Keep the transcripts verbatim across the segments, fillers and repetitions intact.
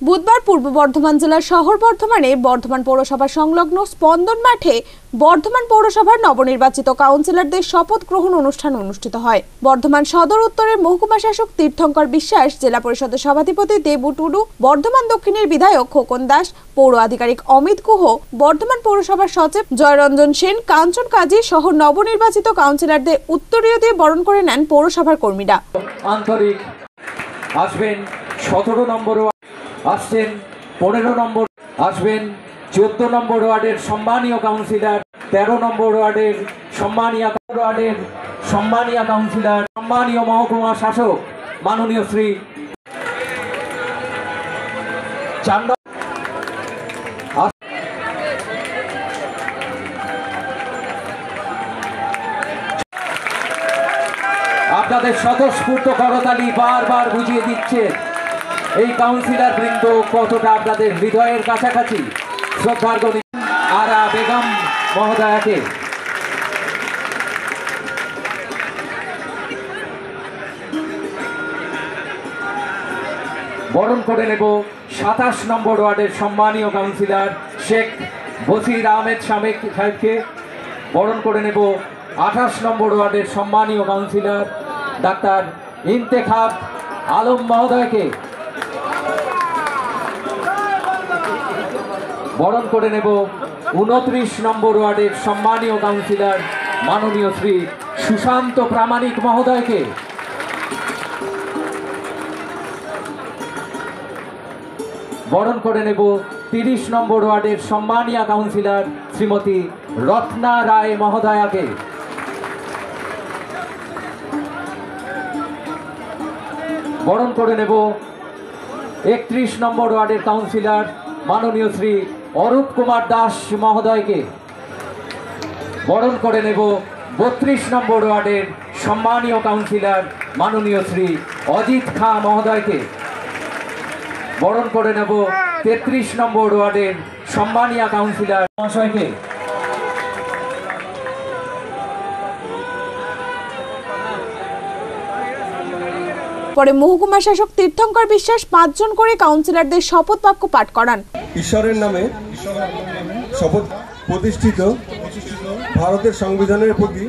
বুধবার পূর্ব বর্ধমান জেলার শহর বর্ধমানে বর্ধমান পৌরসভা সংলগ্ন স্পন্দন মাঠে বর্ধমান পৌরসভার নবনির্বাচিত কাউন্সিলরদের শপথ গ্রহণ অনুষ্ঠান অনুষ্ঠিত হয়। বর্ধমান সদর উত্তরের মহকুমা শাসক তীর্থঙ্কর বিশ্বাস, জেলা পরিষদের সভাধিপতি দেবু টুডু, বর্ধমান দক্ষিণের বিধায়ক খোকন দাস, পৌর আধিকারিক অমিত গুহ, বর্ধমান পৌরসভার সচিব জয়রঞ্জন সেন, কাঞ্চন কাজী সহ নবনির্বাচিত কাউন্সিলরদের উত্তরীয় দিয়ে বরণ করে নেন পৌরসভার কর্মীরা। আন্তরিক আসবেন সতেরো নম্বর আসছেন পনেরো নম্বর আসবেন চোদ্দ নম্বর ওয়ার্ডের সম্মানীয় কাউন্সিলর, তেরো নম্বর ওয়ার্ডের সম্মানীয় ওয়ার্ডের সম্মানীয় কাউন্সিলর, সম্মানীয় মহকুমা শাসক মাননীয় শ্রী চান্দ আপনাদের স্বতঃস্ফূর্ত করতালি বারবার বুঝিয়ে দিচ্ছে এই কাউন্সিলর বৃন্দ কতটা আপনাদের হৃদয়ের কাছাকাছি। শ্রদ্ধার গণী আরা বেগম মহোদয়াকে বরণ করে নেব সাতাশ নম্বর ওয়ার্ডের সম্মানীয় কাউন্সিলর শেখ বসির আহমেদ শামেক সাহেবকে। বরণ করে নেব আঠাশ নম্বর ওয়ার্ডের সম্মানীয় কাউন্সিলর ডাক্তার ইন্তেখাব আলম মহোদয়কে। বরণ করে নেব উনত্রিশ নম্বর ওয়ার্ডের সম্মানীয় কাউন্সিলর মাননীয় শ্রী সুশান্ত প্রামাণিক মহোদয়কে। বরণ করে নেব তিরিশ নম্বর ওয়ার্ডের সম্মানীয় কাউন্সিলর শ্রীমতী রত্না রায় মহোদয়াকে। বরণ করে নেব একত্রিশ নম্বর ওয়ার্ডের কাউন্সিলর মাননীয় শ্রী অরূপ কুমার দাস মহোদয়কে। বরণ করে নেব বত্রিশ নম্বর ওয়ার্ডের সম্মানীয় কাউন্সিলর মাননীয় শ্রী অজিত খাঁ মহোদয়কে। বরণ করে নেব তেত্রিশ নম্বর ওয়ার্ডের সম্মানীয় কাউন্সিলর মহাশয়কে। পরে মহকুমা শাসক তীর্থঙ্কর বিশ্বাস পাঁচজন করে কাউন্সিলরদের শপথ বাক্য পাঠ করান। ঈশ্বরের নামে শপথ প্রতিষ্ঠিত ভারতের সংবিধানের প্রতি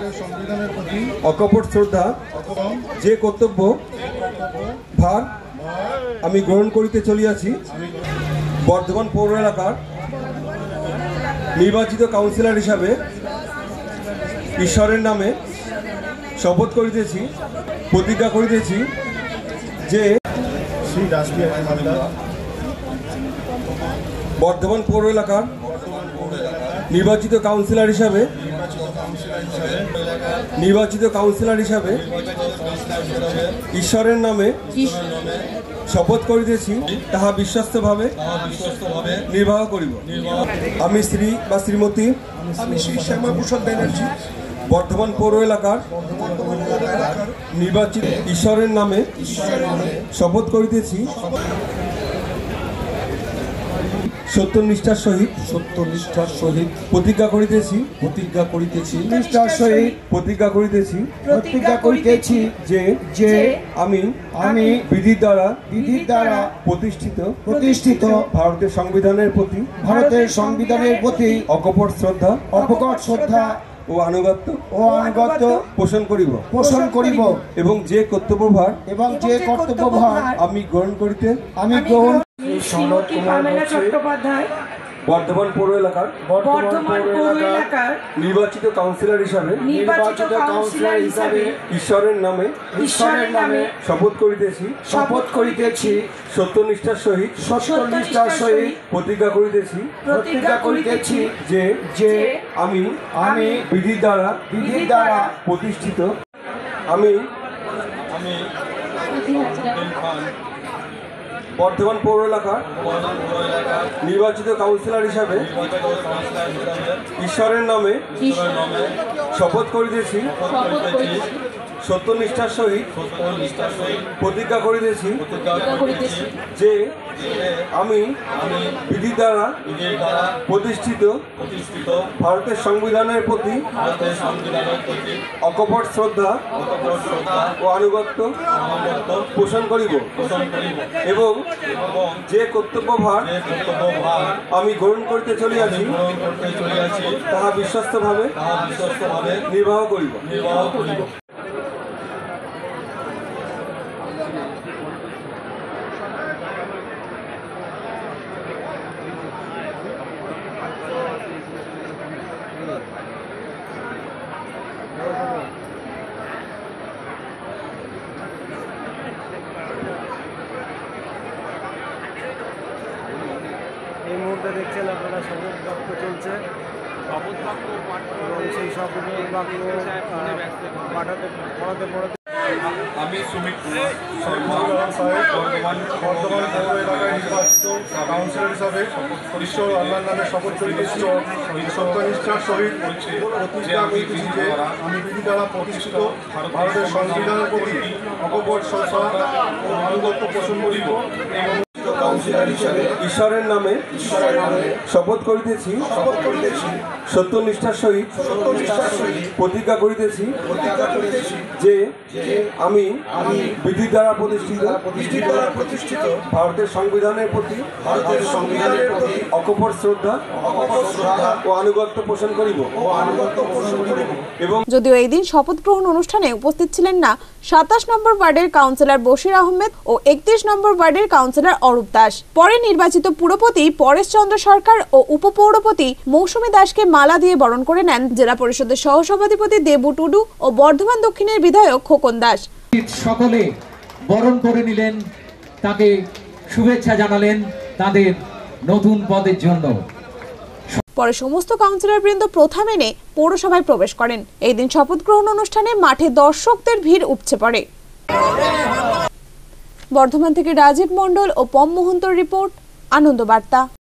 অকপট শ্রদ্ধা যে কর্তব্য ভার আমি গ্রহণ করিতে চলিয়াছি। বর্ধমান পৌর এলাকার নির্বাচিত কাউন্সিলর হিসাবে ঈশ্বরের নামে শপথ করিতেছি, প্রতিজ্ঞা করিতেছি যে শ্রী রাসবিহারী মান্দার বর্ধমান পৌর এলাকার নির্বাচিত কাউন্সিলর হিসাবে নির্বাচিত কাউন্সিলর হিসাবে ঈশ্বরের নামে শপথ করিতেছি, তাহা বিশ্বস্তভাবে নির্বাহ করিব। আমি শ্রী বা শ্রীমতী আমি শ্রী শ্যামাভূষণ ব্যানার্জি বর্ধমান পৌর এলাকার নির্বাচিত ঈশ্বরের নামে শপথ করিতেছি, সত্যনিষ্ঠার সহিত সত্যনিষ্ঠার সহিত প্রতিজ্ঞা করিতেছি প্রতিজ্ঞা করিতেছি নিষ্ঠার সহিত প্রতিজ্ঞা করিতেছি প্রতিজ্ঞা করিতেছি যে যে আমি আমি বিধি দ্বারা বিধি দ্বারা প্রতিষ্ঠিত প্রতিষ্ঠিত ভারতের সংবিধানের প্রতি ভারতের সংবিধানের প্রতি অকপট শ্রদ্ধা অকপট শ্রদ্ধা ও আনুগত্য ও আনুগত্য পোষণ করিব পোষণ করিব এবং যে কর্তব্যভার এবং যে কর্তব্যভার আমি গ্রহণ করিতে আমি গ্রহণ চট্টোপাধ্যায় বর্ধমান পৌর এলাকার বর্ধমান পৌর এলাকার নির্বাচিত কাউন্সিলর হিসাবে নির্বাচিত কাউন্সিলর হিসাবে ঈশ্বরের নামে ঈশ্বরের নামে শপথ করিতেছি শপথ করিতেছি সত্যনিষ্ঠার সহিত সত্যনিষ্ঠার সহিত প্রতিজ্ঞা করিতেছি প্রতিজ্ঞা করিতেছি যে যে আমি আমি বিধি দ্বারা বিধি দ্বারা প্রতিষ্ঠিত আমি আমি বর্ধমান পৌর এলাকার নির্বাচিত কাউন্সিলর হিসাবে ঈশ্বরের নামে শপথ করিতেছি সত্যনিষ্ঠার সহিত সত্যনিষ্ঠার সহিত প্রতিজ্ঞা করিতেছি প্রতিজ্ঞা করিতেছি যে যে আমি আমি বিধি দ্বারা বিধির দ্বারা প্রতিষ্ঠিত প্রতিষ্ঠিত ভারতের সংবিধানের প্রতি ভারতের সংবিধানের প্রতি অকপট শ্রদ্ধা অকপট শ্রদ্ধা ও আনুগত্য আনুগত্য পোষণ করিব পোষণ করিব এবং এবং যে কর্তব্যভার যে কর্তব্যভার আমি গ্রহণ করিতে চলিয়াছি গ্রহণ করতে চলিয়াছি তাহা বিশ্বস্তভাবে তাহা বিশ্বস্তভাবে নির্বাহ করিব। নির্বাহ করিব। এই মুহূর্তে দেখছেন আপনারা শপথ বাক্য চলছে এবং সেই শপথ বাক্য পাঠাতে পড়াতে পড়াতে আমি সুমিত কুমার শর্মা সাহেব বর্ধমান বর্ধমান পৌর এলাকায় নির্বাচিত কাউন্সিলর হিসাবে ঈশ্বর আল্লাহর নামে শপথ করিতেছি সত্যনিষ্ঠার সহিত প্রতিজ্ঞা করিতেছি যে আমি বিধি দ্বারা প্রতিষ্ঠিত ভারতের সংবিধানের প্রতি অকপট শ্রদ্ধা ও আনুগত্য পোষণ করিব এবং কাউন্সিলর হিসাবে ঈশ্বরের নামে ঈশ্বরের নামে শপথ করিতেছি শপথ করিতেছি সত্যনিষ্ঠার সহিত সত্যনিষ্ঠার সহিত প্রতিজ্ঞা করিতেছি প্রতিজ্ঞা করিতেছি যে যে আমি আমি বিধি দ্বারা প্রতিষ্ঠিত বিধি দ্বারা প্রতিষ্ঠিত ভারতের সংবিধানের প্রতি ভারতের সংবিধানের প্রতি অকপট শ্রদ্ধা অকপট শ্রদ্ধা ও আনুগত্য পোষণ করিব ও আনুগত্য পোষণ করিব। এবং যদিও এই দিন শপথ গ্রহণ অনুষ্ঠানে উপস্থিত ছিলেন না সাতাশ নম্বর ওয়ার্ডের কাউন্সিলর বশির আহমেদ ও একত্রিশ নম্বর ওয়ার্ডের কাউন্সিলর অরূপ দাস। পরে নির্বাচিত পুরপতি পরেশ চন্দ্র সরকার ও উপপৌরপতি মৌসুমী দাসকে মালা দিয়ে বরণ করে নেন জেলা পরিষদের সহসভাধিপতি দেবু টুডু ও বর্ধমান দক্ষিণের বিধায়ক খোকন দাস। সকলে বরণ করে নিলেন, তাকে শুভেচ্ছা জানালেন তাদের নতুন পদের জন্য। পরে সমস্ত কাউন্সিলর বৃন্দ প্রথা মেনে পৌরসভায় প্রবেশ করেন। এই দিন শপথ গ্রহণ অনুষ্ঠানে মাঠে দর্শকদের ভিড় উপচে পড়ে। বর্ধমান থেকে রাজীব মণ্ডল ও পম মোহন্তর রিপোর্ট, আনন্দ বার্তা।